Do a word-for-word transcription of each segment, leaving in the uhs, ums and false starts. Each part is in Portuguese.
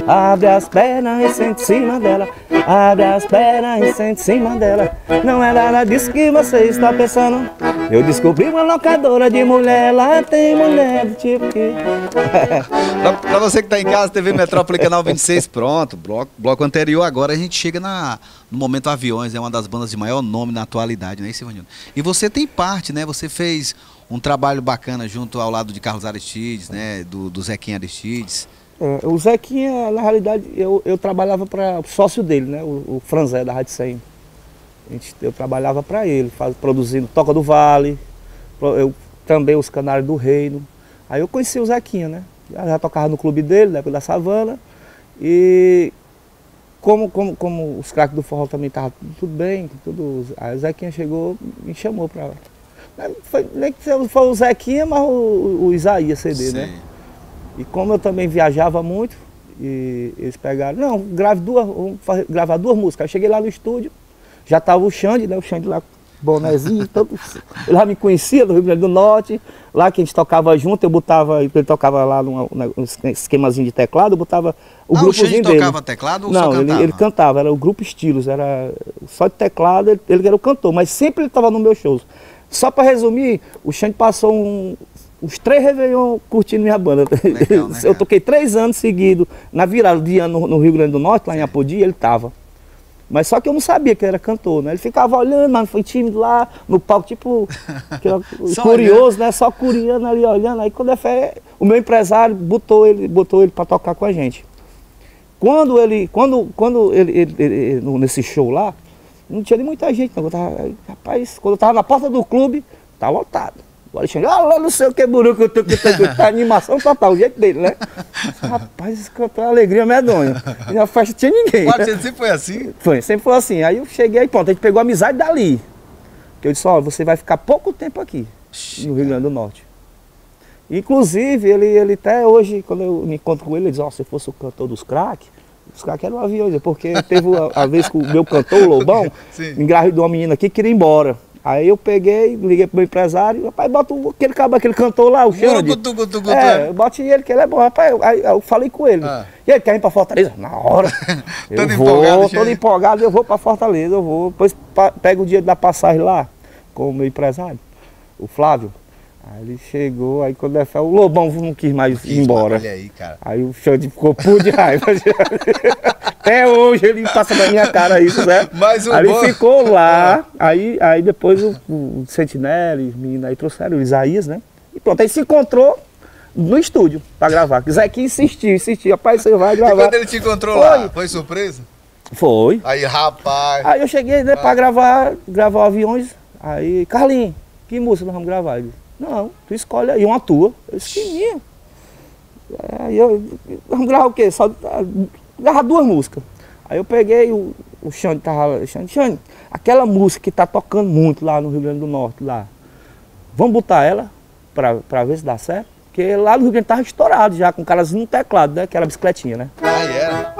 Abre as pernas e sente em cima dela. Abre as pernas e sente em cima dela. Não é nada disso que você está pensando. Eu descobri uma locadora de mulher. Lá tem mulher do tipo que... pra, pra você que tá em casa, T V Metrópole, canal vinte e seis, pronto. Bloco, bloco anterior, agora a gente chega na, no Momento Aviões. É uma das bandas de maior nome na atualidade, né, Silvanildo? E você tem parte, né? Você fez um trabalho bacana junto ao lado de Carlos Aristides, né? Do, do Zequinha Aristides. É, o Zequinha, na realidade, eu, eu trabalhava para o sócio dele, né? O, o Franzé, da Rádio cem. A gente, eu trabalhava para ele, faz, produzindo Toca do Vale, eu, também os Canários do Reino. Aí eu conheci o Zequinha, né? Já, já tocava no clube dele, né, da Savana. E como, como, como os craques do forró também estavam tudo bem, tudo, aí o Zequinha chegou e me chamou para... Foi, nem que foi o Zequinha, mas o, o Isaías C D, sim, né? E como eu também viajava muito, e eles pegaram, não, grave duas, vamos fazer, gravar duas músicas. Aí cheguei lá no estúdio, já estava o Xande, né? O Xande lá, bonezinho, todo, ele já me conhecia do Rio Grande do Norte, lá que a gente tocava junto, eu botava, ele tocava lá num, num esquemazinho de teclado, eu botava o ah, grupozinho dele. O Xande tocava teclado ou não, só cantava? Ele, ele cantava, era o grupo Estilos, era só de teclado, ele, ele era o cantor, mas sempre ele estava no meu show. Só para resumir, o Xande passou um, uns três Réveillon curtindo minha banda. Legal, né, eu toquei três anos seguidos, na virada de ano no, no Rio Grande do Norte, lá em Apodi, ele estava. Mas só que eu não sabia que ele era cantor, né? Ele ficava olhando, mas foi tímido lá no palco, tipo, curioso, olhando, né? Só curiando ali, olhando. Aí quando é fé, o meu empresário botou ele, botou ele para tocar com a gente. Quando ele, quando, quando ele, ele, ele, nesse show lá, não tinha nem muita gente, não. Eu tava, rapaz, quando eu tava na porta do clube, tá lotado. O Alexandre, ah, lá não sei o que, buruco, tá animação total, o jeito dele, né? Rapaz, esse cantor é uma alegria medonha. E na festa tinha ninguém. Mas né? Sempre foi assim? Foi, sempre foi assim. Aí eu cheguei, pronto, a gente pegou a amizade dali. Que eu disse, ó, você vai ficar pouco tempo aqui, no Rio Grande do Norte. Inclusive, ele, ele até hoje, quando eu me encontro com ele, ele diz, ó, se fosse o cantor dos craques, os craques eram aviões, porque teve a, a vez que o meu cantor, o Lobão, engravidou uma menina aqui que queria ir embora. Aí eu peguei, liguei pro meu empresário, rapaz, bota aquele cabo, aquele cantor lá, o Xande. É, bote ele, que ele é bom, rapaz. Aí eu falei com ele. Ah. E ele quer ir pra Fortaleza? Na hora. Eu todo vou, empolgado, todo gente. empolgado, eu vou pra Fortaleza, eu vou. Depois pego o dia da passagem lá, com o meu empresário, o Flávio. Aí ele chegou, aí quando ele foi, o Lobão não quis mais não quis, ir embora. Olha aí, cara. Aí o Xande ficou puto de raiva. Até hoje ele passa na minha cara isso, né? Mas o aí bom... ele ficou lá, aí, aí depois o, o Sentinela, os meninos aí trouxeram o Isaías, né? E pronto, aí se encontrou no estúdio pra gravar. O Zequinha insistiu, insistiu, rapaz, você vai gravar. E quando ele te encontrou foi. lá, foi surpresa? Foi. Aí, rapaz. Aí eu cheguei, né, ah. pra gravar, gravar aviões, aí, Carlinhos, que música nós vamos gravar? Ele, não, tu escolhe aí uma tua. Eu disse, que minha? Aí eu, vamos gravar o quê? Só gravar duas músicas. Aí eu peguei, o, o Xande tava, Xande, Xande, aquela música que tá tocando muito lá no Rio Grande do Norte, lá. Vamos botar ela pra, pra ver se dá certo? Porque lá no Rio Grande tava estourado já, com caras no teclado, né? Que era bicicletinha, né? Ah, era?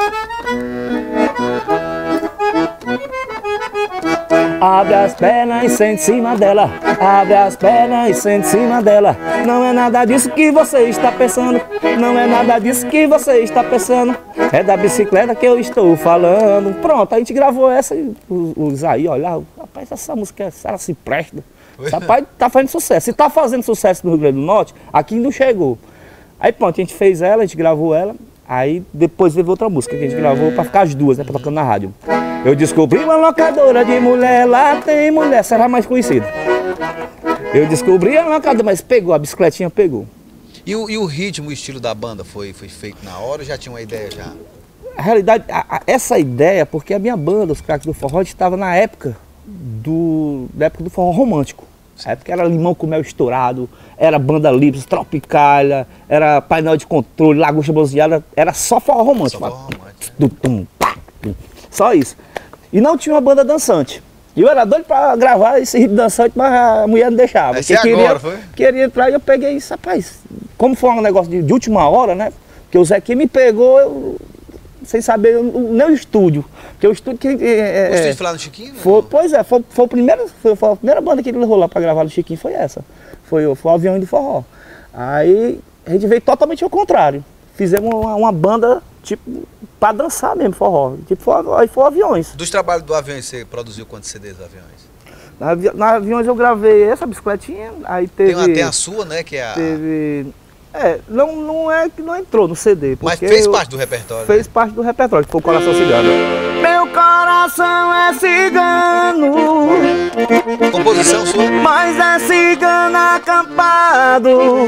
Abre as pernas e sente em cima dela. Abre as pernas e sente em cima dela. Não é nada disso que você está pensando. Não é nada disso que você está pensando. É da bicicleta que eu estou falando. Pronto, a gente gravou essa e os aí, olha, rapaz, essa música, ela se presta. Esse rapaz tá fazendo sucesso. Se tá fazendo sucesso no Rio Grande do Norte, aqui não chegou. Aí pronto, a gente fez ela, a gente gravou ela. Aí depois teve outra música que a gente gravou pra ficar as duas, né, pra tocando na rádio. Eu descobri uma locadora de mulher, lá tem mulher, será mais conhecida. Eu descobri a locadora, mas pegou, a bicicletinha pegou. E o, e o ritmo, o estilo da banda foi, foi feito na hora ou já tinha uma ideia já? A realidade, a, a, essa ideia, porque a minha banda, os Craques do Forró, estava na época do, da época do forró romântico. A época era Limão com Mel Estourado, era Banda Lips, Tropicália, era Painel de Controle, Lagosta Bronzeada, era só forró romântico. Só, forró romântico. Só isso. E não tinha uma banda dançante. E eu era doido pra gravar esse ritmo dançante, mas a mulher não deixava. Esse agora, queria, foi? Queria entrar e eu peguei isso, rapaz. Como foi um negócio de, de última hora, né? Porque o Zequinha me pegou, eu, sem saber, nem o estúdio. Porque o estúdio que... É, o estúdio foi lá no Chiquinho? Foi, pois é, foi, foi, o primeiro, foi, foi a primeira banda que ele levou lá pra gravar no Chiquinho, foi essa. Foi, foi o Avião do Forró. Aí a gente veio totalmente ao contrário. fizemos uma, uma banda, tipo, pra dançar mesmo, forró. Tipo, for, aí foi Aviões. Dos trabalhos do Aviões, você produziu quantos C Ds do Aviões? Na, avi na Aviões eu gravei essa bicicletinha, aí teve... Tem, uma, tem a sua, né, que é a... Teve... É, não, não é que não entrou no C D. Mas fez parte do repertório. Fez né? parte do repertório, que foi o Coração Cigano. Meu coração é cigano. Composição sua? Mas é cigano acampado.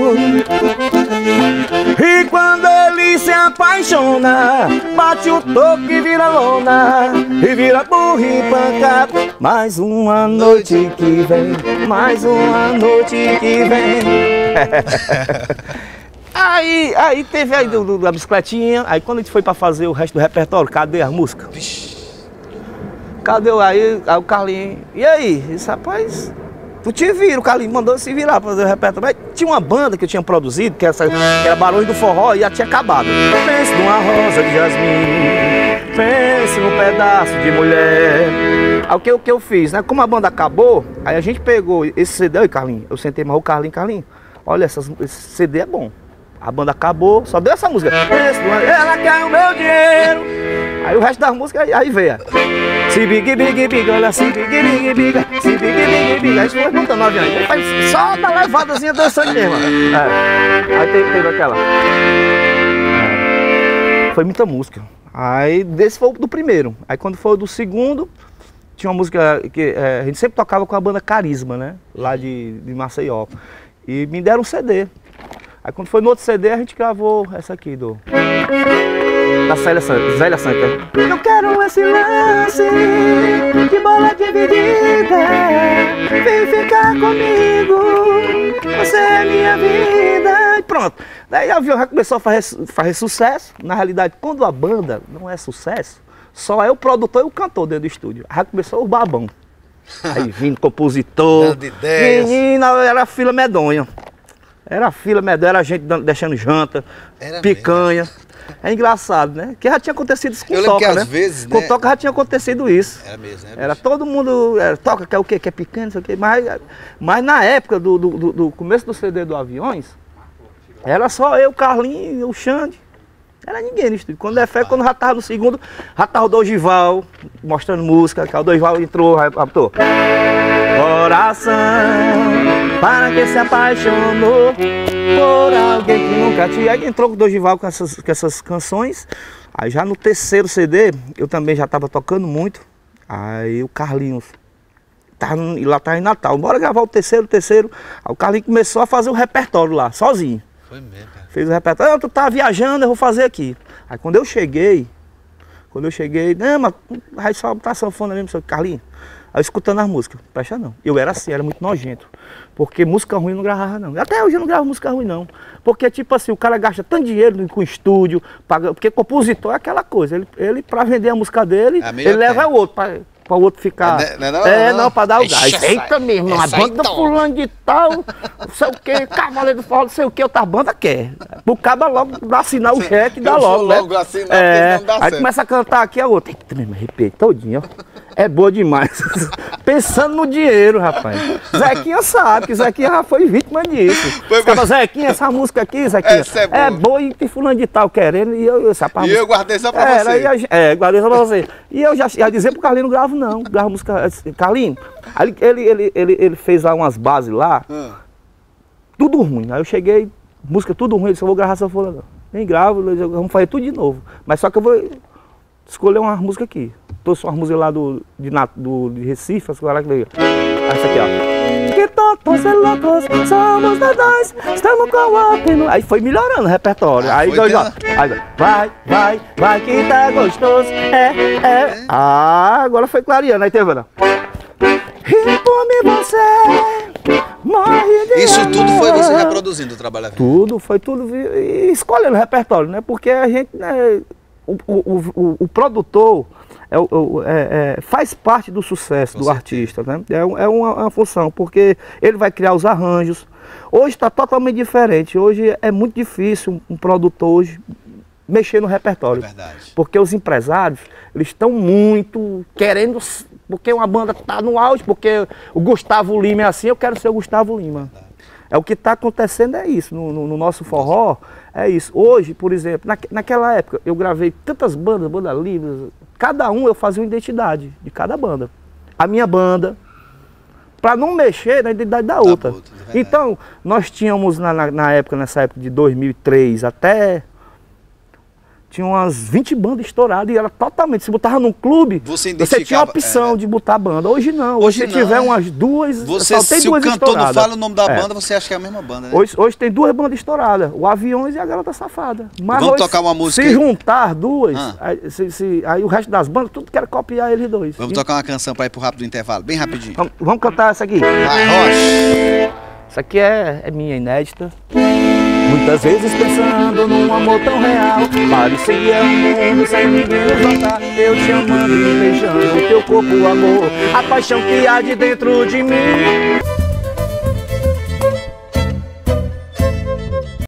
E quando ele se apaixona, bate o toque e vira lona. E vira burro e pancado. Mais uma noite que vem, mais uma noite que vem. Aí, aí teve aí do, do, da bicicletinha, aí quando a gente foi pra fazer o resto do repertório, cadê as músicas? Cadê aí, aí o Carlinhos? E aí? Disse, rapaz, tu te vira, o Carlinhos mandou se virar pra fazer o repertório. Mas tinha uma banda que eu tinha produzido, que, essa, que era Barões do Forró, e já tinha acabado. Pense numa rosa de jasmim, pense num pedaço de mulher. Aí o que, o que eu fiz, né? Como a banda acabou, aí a gente pegou esse C D, aí Carlinhos, eu sentei mais o Carlinhos, Carlinhos, olha, essas, esse C D é bom. A banda acabou, só deu essa música. Ela quer o meu dinheiro. Aí o resto das músicas, aí, aí veio. Se big, big, big, olha, se big, big, big, se big, big, big. Aí a gente foi montando o avião. Aí faz só da levadazinha dançando mesmo. É. Aí teve, teve aquela. É. Foi muita música. Aí desse foi o do primeiro. Aí quando foi o do segundo, tinha uma música que é, a gente sempre tocava com a banda Carisma, né? Lá de, de Maceió. E me deram um C D. Aí quando foi no outro C D a gente gravou essa aqui do... Da Zélia Santa. Zélia Santa. Eu quero esse lance de bola dividida. Vem ficar comigo, você é minha vida. E pronto. Daí o avião já começou a fazer, fazer sucesso. Na realidade, quando a banda não é sucesso, só é o produtor e o cantor dentro do estúdio. Já começou o babão. Aí vindo compositor. Dando ideias. Menina, era fila medonha. Era fila medonha, era gente deixando janta, era picanha. Mesmo. É engraçado, né? Que já tinha acontecido isso com Eu Toca, que né? Às vezes, com né? Toca já tinha acontecido isso. Era mesmo, né? Era todo mundo, era, Toca, quer o quê? Quer picanha, não sei o quê. Mas, mas na época do, do, do, do começo do C D do Aviões, era só eu, Carlinhos, o Xande. Era ninguém no estúdio. Quando é fé, quando já tava no segundo, já tava o Dorival mostrando música, que o Dorival entrou, aí botou. Coração, para que se apaixonou por alguém que nunca tinha. Aí entrou o Dorival com essas, com essas canções. Aí já no terceiro C D, eu também já tava tocando muito. Aí o Carlinhos, tava, e lá tava em Natal, bora gravar o terceiro, o terceiro. Aí o Carlinhos começou a fazer o repertório lá, sozinho. Foi mesmo, cara. Fez o repertório, ah, tu tá viajando, eu vou fazer aqui. Aí quando eu cheguei, quando eu cheguei, não, mas vai só botar sanfona mesmo, seu Carlinhos. Aí escutando as músicas, presta não. Eu era assim, era muito nojento. Porque música ruim eu não gravava não. Até hoje eu não gravo música ruim não. Porque tipo assim, o cara gasta tanto dinheiro com estúdio, paga, porque compositor é aquela coisa. Ele, ele pra vender a música dele, é ele leva o outro. Pra, para o outro ficar. Não, não, é, não, não, para dar o gás. Ixi, Eita mesmo, a banda fulano de tal, não sei o que, Cavaleiro do Forró, não sei o que, outra banda quer. O caba logo dá assinar o cheque e dá logo, né? logo assinar, é, não dá aí certo. começa a cantar aqui, a outra. Eita mesmo, arrepiei todinho, ó. É boa demais. Pensando no dinheiro, rapaz. Zequinha sabe que Zequinha já foi vítima disso. Ficava, Zequinha, essa música aqui, Zequinha, essa é boa. É boa e tem fulano de tal querendo. E eu, essa e eu guardei só pra era, você. E a, é, guardei só pra você. E eu já ia dizer pro Carlinhos, não gravo não. Gravo música. Carlinhos, aí ele, ele, ele, ele fez lá umas bases lá. Hum. Tudo ruim. Aí eu cheguei, música tudo ruim. Ele disse, eu vou gravar essa folha não. Nem gravo, vamos fazer tudo de novo. Mas só que eu vou escolher uma música aqui. Trouxe uma música lá do, de, do, de Recife, essa lá que veio. Essa aqui, ó. Que todos e loucos somos nós dois, estamos com o outro. Aí foi melhorando o repertório. Ah, aí dois, ó. Aí, vai, vai, vai que tá gostoso. É, é. Ah, agora foi clareando. Aí teve, não. E por mim você morre de Isso tudo amor. foi você reproduzindo o trabalho? Tudo, foi tudo. E escolhendo o repertório, né? Porque a gente, né, o, o, o, o produtor é, é, é, faz parte do sucesso do artista, né? É, é uma, uma função, porque ele vai criar os arranjos. Hoje está totalmente diferente. Hoje é muito difícil um, um produtor hoje mexer no repertório. É verdade. Porque os empresários, eles estão muito querendo, porque uma banda está no auge, porque o Gustavo Lima é assim, eu quero ser o Gustavo Lima. É o que está acontecendo, é isso. No, no, no nosso forró, é isso. Hoje, por exemplo, na, naquela época, eu gravei tantas bandas, bandas livres. Cada um eu fazia uma identidade de cada banda. A minha banda, para não mexer na identidade da outra. Da outra é então, nós tínhamos na, na, na época, nessa época de dois mil e três até... Tinha umas vinte bandas estouradas e era totalmente... Se botava num clube, você, você tinha a opção é, de botar banda. Hoje não. Hoje, hoje se não, tiver umas duas... Você, só tem se duas o cantor estouradas. Não fala o nome da é. banda, você acha que é a mesma banda, né? Hoje, hoje tem duas bandas estouradas. O Aviões e a Garota Safada. Mas vamos hoje, tocar uma música se aí? juntar duas, ah. aí, se, se, aí o resto das bandas, tudo quer copiar eles dois. Vamos e... tocar uma canção para ir pro rápido intervalo, bem rapidinho. Vamos, vamos cantar essa aqui. Vai, Rocha. Essa aqui é, é minha, inédita. Muitas vezes pensando num amor tão real, parecia um mundo sem ninguém nos notar. Eu te amando e beijando o teu corpo, amor, a paixão que há de dentro de mim.